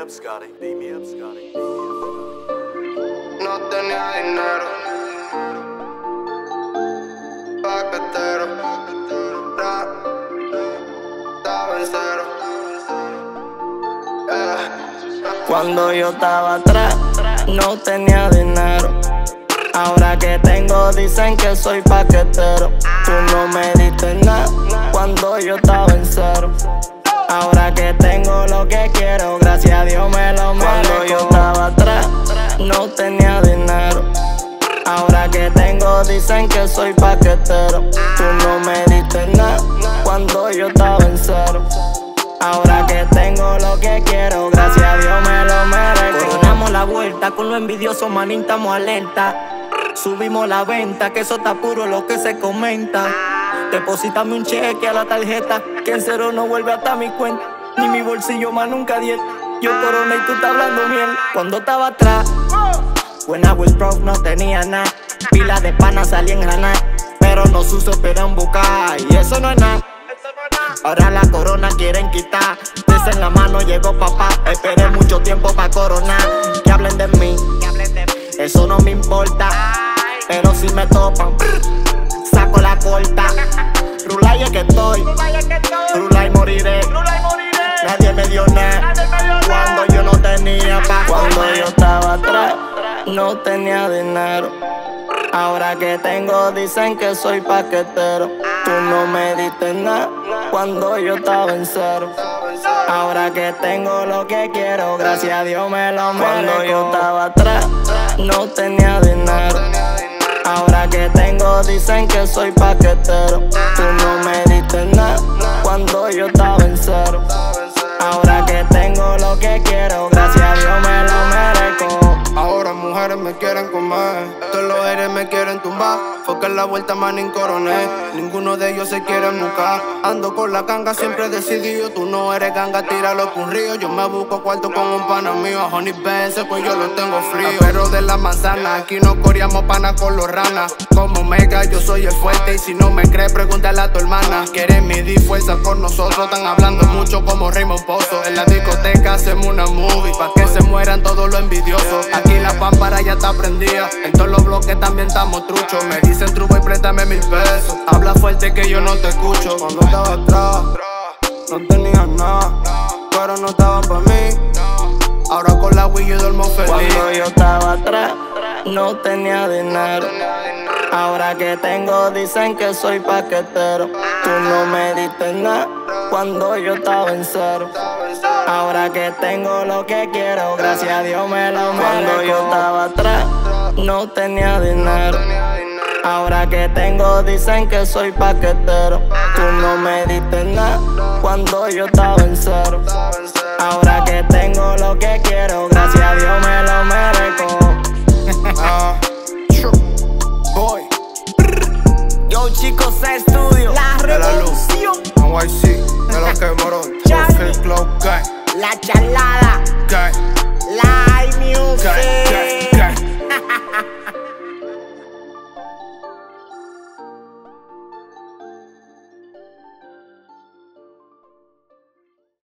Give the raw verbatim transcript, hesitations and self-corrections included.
up, Scotty. Beat me up, Scotty. No tenía dinero, paquetero, rap, estaba en cero. Yeah. Cuando yo estaba atrás, no tenía dinero. Ahora que tengo, dicen que soy paquetero. Tú no me diste nada cuando yo estaba en cero. Ahora que tengo lo que quiero, gracias a Dios me lo merezco. Cuando yo estaba atrás, no tenía dinero. Ahora que tengo, dicen que soy paquetero. Tú no me diste nada cuando yo estaba en cero. Ahora que tengo lo que quiero, gracias a Dios me lo merezco. Coronamos la vuelta, con lo envidioso manín estamos alerta. Subimos la venta, que eso está puro lo que se comenta. Deposítame un cheque a la tarjeta, que en cero no vuelve hasta mi cuenta. Ni mi bolsillo más nunca diez. Yo corona y tú estás hablando miel. Cuando estaba atrás, when I was broke no tenía nada. Pila de pana salí en ganar, pero no se supieron buscar, y eso no es nada. Ahora la corona quieren quitar, desde en la mano llegó papá. Esperé mucho tiempo pa' coronar. Que hablen de mí, eso no me importa, pero si me topan, saco la corta. Rulay es que estoy, rulay moriré. Nadie me dio nada cuando yo no tenía pa' Cuando yo estaba atrás, no tenía dinero. Ahora que tengo, dicen que soy paquetero. Tú no me diste nada cuando yo estaba en cero. Ahora que tengo lo que quiero, gracias a Dios me lo merezco. Cuando yo estaba atrás, no tenía dinero. Ahora que tengo, dicen que soy paquetero. Tú no me diste nada cuando yo estaba en cero. Ahora que tengo lo que quiero, gracias a Dios me lo merezco. Ahora mujeres me quieren comer, todos los haters me quieren tumbar. Foca en la vuelta, manín coroné, ninguno de ellos se quiere buscar. Ando con la ganga, siempre decidido. Tú no eres ganga, tíralo con un río. Yo me busco cuarto con un pana mío. A Honey Benz, pues yo lo tengo frío. Pero de la manzana, aquí no coreamos pana con los ranas. Como Mega, yo soy el fuerte, y si no me crees, pregúntale a tu hermana. Quieren medir fuerza con nosotros, están hablando mucho como Raymond Pozo. En la discoteca hacemos una movie, pa' que se mueran todos los envidiosos. Aquí la pámpara ya está prendida, en todos los bloques también estamos truchos. Me dicen truco y préstame mil pesos, habla fuerte que yo no te escucho. Cuando estaba atrás, no tenía nada, pero no estaban pa' mí. Ahora con la Wii yo duermo feliz. Cuando yo estaba atrás, no tenía dinero. Ahora que tengo, dicen que soy paquetero. Tú no me diste nada cuando yo estaba en cero. Ahora que tengo lo que quiero, gracias a Dios me lo merezco. Cuando yo estaba atrás, no tenía dinero. Ahora que tengo, dicen que soy paquetero. Tú no me diste nada cuando yo estaba en cero. Ahora que tengo lo que quiero, gracias a Dios me lo merezco. Ah, boy, Yo chicos, a estudio, la revolución. N Y C, de los que morón, Phil Club Gang, La charlada, Gang, live music. Gang.